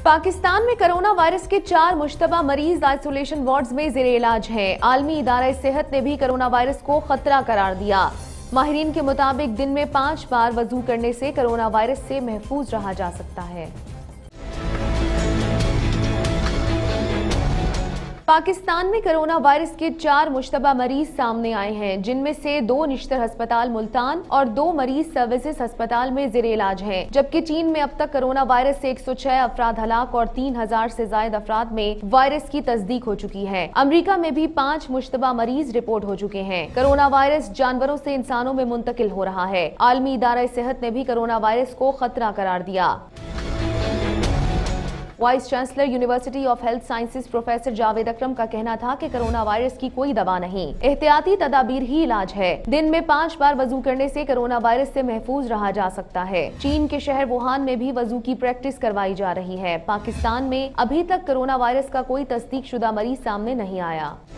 पाकिस्तान में corona virus के 4 मुश्तबा मरीज आइसोलेशन वार्ड्स में ज़ेरे इलाज हैं। आलमी इदारा सेहत ने भी कोरोना वायरस को खतरा करार दिया। माहिरीन के मुताबिक दिन में 5 बार वजू करने से कोरोना वायरस से महफूज रहा जा सकता है। पाकिस्तान में कोरोना वायरस के 4 मुश्तबा मरीज सामने आए हैं, जिनमें से 2 निश्तर अस्पताल मुल्तान और 2 मरीज सर्विसेज अस्पताल में ज़ेरे इलाज हैं। जबकि चीन में अब तक कोरोना वायरस से 106 अफराद हलाक और 3000 से ज्यादा अफराद में वायरस की तस्दीक हो चुकी है। अमरीका में भी 5 मुश्तबा मरीज रिपोर्ट हो चुके हैं। कोरोना वायरस जानवरों से इंसानों में मुंतकिल हो रहा है। आलमी इदारा सेहत ने भी कोरोना वायरस को खतरा करार दिया। Vice chancellor university of health sciences professor Javed Akram का कहना था कि कोरोना वायरस की कोई दवा नहीं, एहतियाती तदाबीर ही इलाज है। दिन में 5 बार वजू करने से कोरोना वायरस से महफूज रहा जा सकता है। चीन के शहर वुहान में भी वजू की प्रैक्टिस करवाई जा रही है। पाकिस्तान में अभी तक कोरोना वायरस का कोई तस्दीक शुदा मरीज सामने नहीं आया।